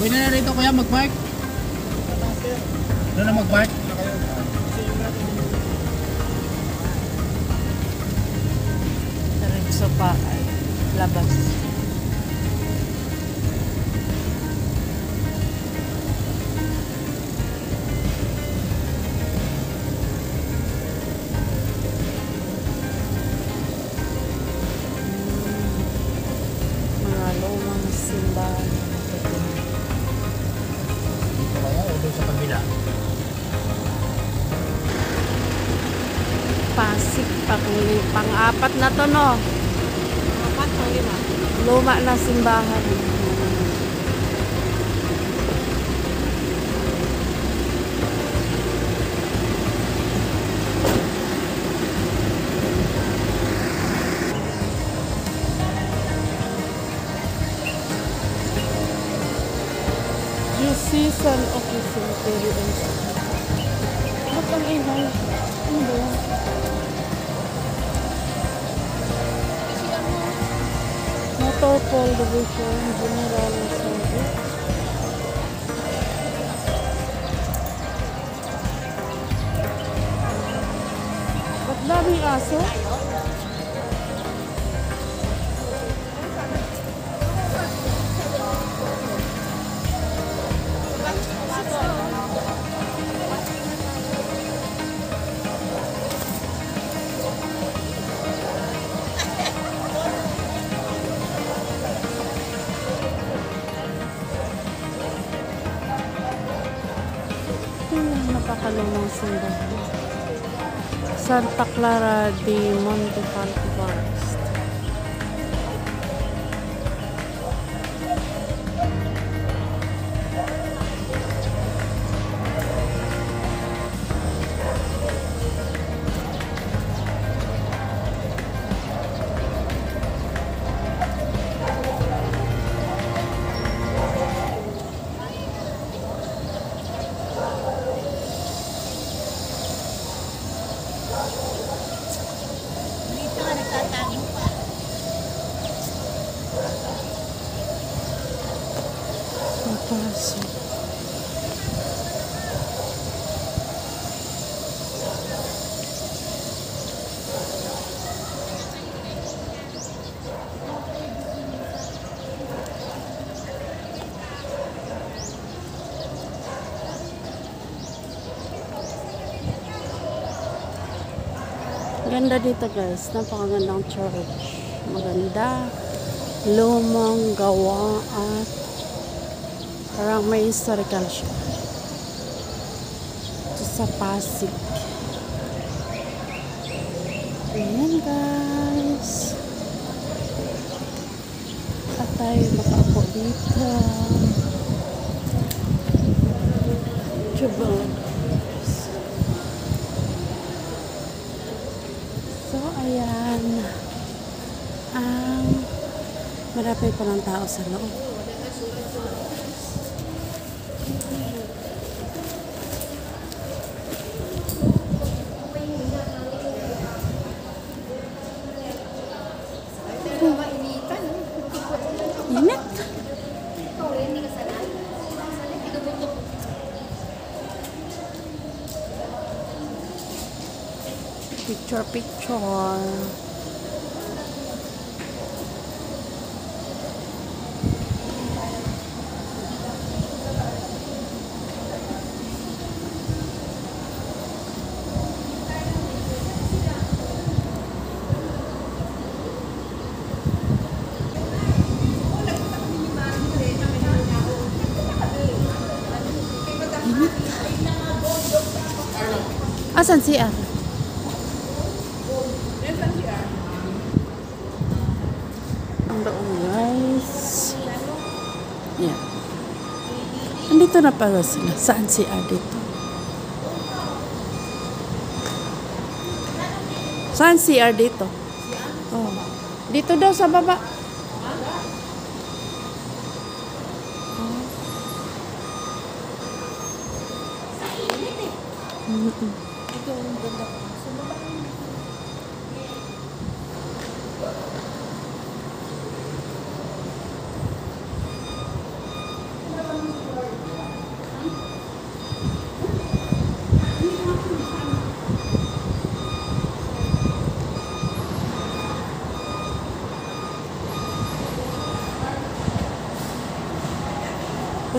Pwede na rito kuya mag-park? Doon na mag-park? Diretso pa ay labas. Mga lumang simbahan. Dito kaya o doon sa kabila? Pasig pang-apat na to, no? Apat o lima? Luma na simbahan. Season of the cemetery and ba't ang ingay? Ano ba yan? Motor Paul Division General Service. Ba't daming aso? Napakalumang simbahan. Santa Clara de Montefalco Forest. Dito ka nagtatago pa. Pasig. Ganda dito guys, napakagandang church. Maganda, lumang gawa at parang may historical siya. Ito sa Pasig. Ayan guys. At tayo makaupo dito. Diba? So, ayan. Marami pa ng tao sa loob. Init. Picture. Asan si Ar? Ang doon guys. Yeah. Andito na pala sila. Saan si Ar dito? Saan si Ar dito? Oh. Dito daw sa baba. Ito ang ganda ko. Sa baba.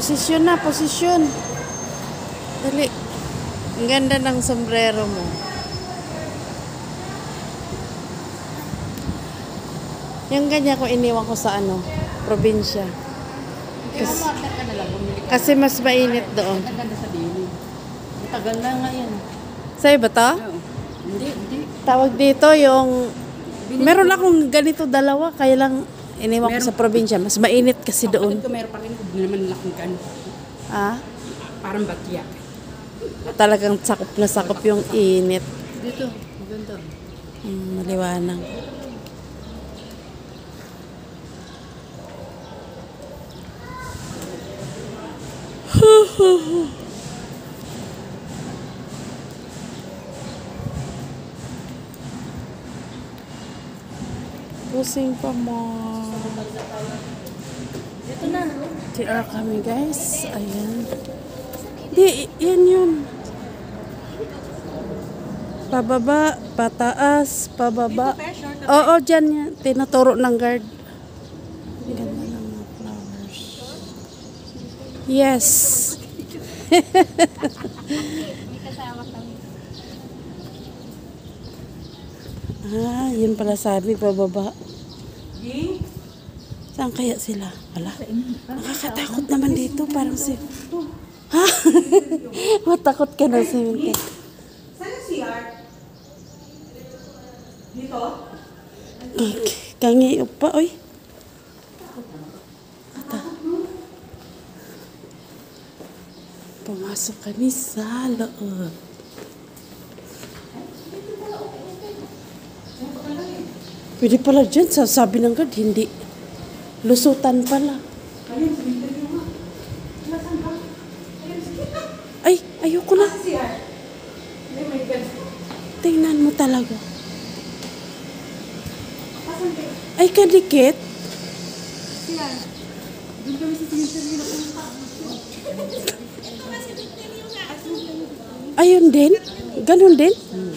Posisyon na, posisyon. Dali. Ang ganda ng sombrero mo. Yung ganyan ko iniwan ko sa probinsya. Kasi mas mainit doon. Naganda sa dili. Tagal na nga yan. Sa'yo ba to? Hindi. Tawag dito yung... Meron akong ganito dalawa, kaya lang iniwan ko sa probinsya. Mas mainit kasi doon. Kapatid ko meron pa rin, hindi naman laking kan. Ah? Parang batya. Talagang sakop na sakop yung init. Dito, ganda. Maliwanag. Pusing pa mo. Dito na. TR kami guys. Ayan. Di, yan yun. Pababa, pataas, pababa. Oo, dyan yan. Tinuturo ng guard. Ang ganda ng mga flowers. Yes. Yun pala sabi, pababa. Saan kaya sila? Wala. Nakakatakot naman dito. Parang si... Ha? Matakot ka na sa minta. Saan si Art? Dito? Kangi pa, oy. Pumasok kami sa loob. Pwede pala dyan, sabi ng guard, hindi. Lusutan pala. Ay, ayoko na. Si Art? Tingnan mo talaga. Ay, kadikit. Ayun din? Ganun din?